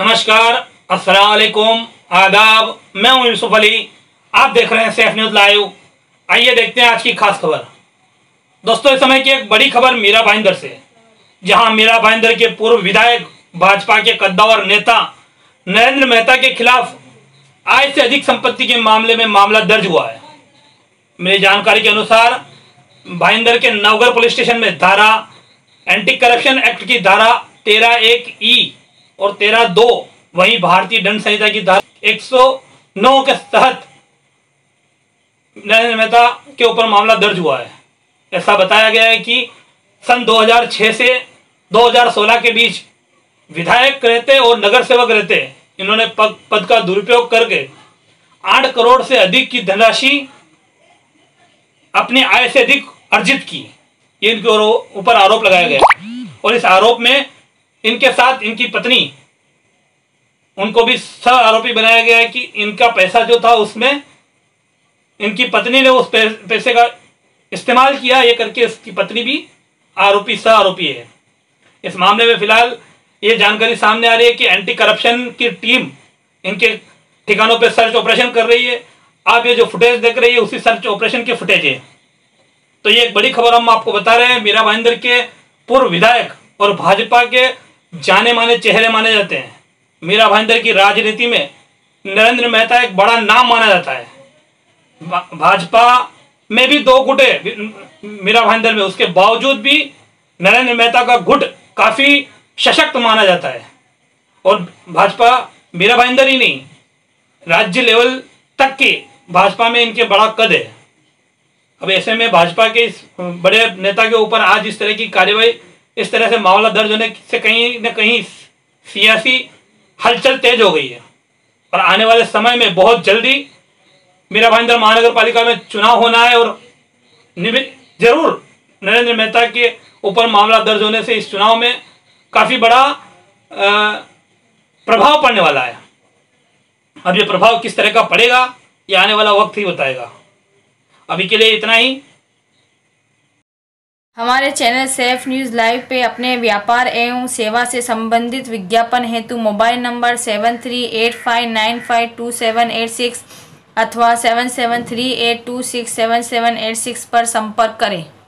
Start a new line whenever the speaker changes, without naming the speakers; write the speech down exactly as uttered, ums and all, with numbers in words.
नमस्कार, अस्सलाम वालेकुम, आदाब। मैं हूं यूसुफ अली, आप देख रहे हैं सैफ न्यूज़ लाइव। आइए देखते हैं आज की खास खबर। दोस्तों, इस समय की एक बड़ी खबर मीरा भाईंदर से, जहां मीरा भाईंदर के पूर्व विधायक भाजपा के कद्दावर नेता नरेंद्र मेहता के खिलाफ आय से अधिक संपत्ति के मामले में मामला दर्ज हुआ है। मेरी जानकारी के अनुसार भाईंदर के नवगढ़ पुलिस स्टेशन में धारा एंटी करप्शन एक्ट की धारा तेरह एक ई और तेरह दो, वहीं भारतीय दंड संहिता की धारा एक सौ नौ के तहत नरेंद्र मेहता के ऊपर मामला दर्ज हुआ है। ऐसा बताया गया है कि सन दो हज़ार छह से दो हज़ार सोलह के बीच विधायक रहते और नगर सेवक रहते, इन्होंने पद, पद का दुरुपयोग करके आठ करोड़ से अधिक की धनराशि अपनी आय से अधिक अर्जित की। ये इनके ऊपर आरोप लगाया गया और इस आरोप में इनके साथ इनकी पत्नी, उनको भी सह आरोपी बनाया गया है कि इनका पैसा जो था उसमें इनकी पत्नी ने उस पैसे का इस्तेमाल किया, ये करके इसकी पत्नी भी आरोपी सह आरोपी है। इस मामले में फिलहाल ये जानकारी सामने आ रही है कि एंटी करप्शन की टीम इनके ठिकानों पर सर्च ऑपरेशन कर रही है। आप ये जो फुटेज देख रही है उसी सर्च ऑपरेशन की फुटेज है। तो ये एक बड़ी खबर हम आपको बता रहे हैं। मीरा भाईंदर के पूर्व विधायक और भाजपा के जाने माने चेहरे माने जाते हैं। मीरा भाईंदर की राजनीति में नरेंद्र मेहता एक बड़ा नाम माना जाता है। भाजपा में भी दो गुटे मीरा भाईंदर में, उसके बावजूद भी नरेंद्र मेहता का गुट काफी सशक्त माना जाता है और भाजपा मीरा भाईंदर ही नहीं, राज्य लेवल तक के भाजपा में इनके बड़ा कद है। अब ऐसे में भाजपा के इस बड़े नेता के ऊपर आज इस तरह की कार्यवाही, इस तरह से मामला दर्ज होने से कहीं न कहीं सियासी हलचल तेज हो गई है और आने वाले समय में बहुत जल्दी मीरा भाईंदर महानगर पालिका में चुनाव होना है और जरूर नरेंद्र मेहता के ऊपर मामला दर्ज होने से इस चुनाव में काफी बड़ा आ, प्रभाव पड़ने वाला है। अब ये प्रभाव किस तरह का पड़ेगा ये आने वाला वक्त ही बताएगा। अभी के लिए इतना ही।
हमारे चैनल सैफ न्यूज़ लाइव पे अपने व्यापार एवं सेवा से संबंधित विज्ञापन हेतु mobile number seven three eight five nine five two seven eight six अथवा seven seven three eight two six seven seven eight six पर संपर्क करें।